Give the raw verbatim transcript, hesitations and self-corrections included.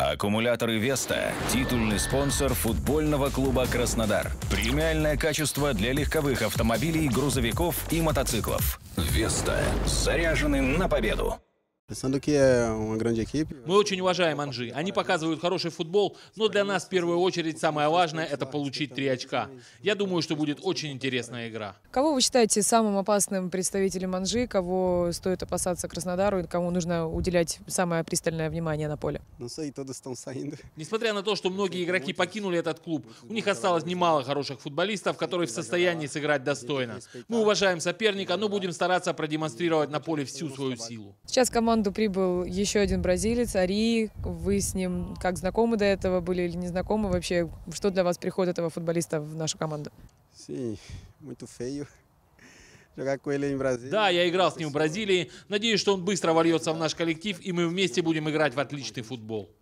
Аккумуляторы Веста – титульный спонсор футбольного клуба «Краснодар». Премиальное качество для легковых автомобилей, грузовиков и мотоциклов. Веста. Заряжены на победу. Мы очень уважаем Анжи. Они показывают хороший футбол, но для нас в первую очередь самое важное – это получить три очка. Я думаю, что будет очень интересная игра. Кого вы считаете самым опасным представителем Анжи, кого стоит опасаться Краснодару и кому нужно уделять самое пристальное внимание на поле? Несмотря на то, что многие игроки покинули этот клуб, у них осталось немало хороших футболистов, которые в состоянии сыграть достойно. Мы уважаем соперника, но будем стараться продемонстрировать на поле всю свою силу. Сейчас в команду прибыл еще один бразилец, Ари. Вы с ним как знакомы до этого были или не знакомы? Вообще, что для вас приход этого футболиста в нашу команду? Да, я играл с ним в Бразилии. Надеюсь, что он быстро вольется в наш коллектив, и мы вместе будем играть в отличный футбол.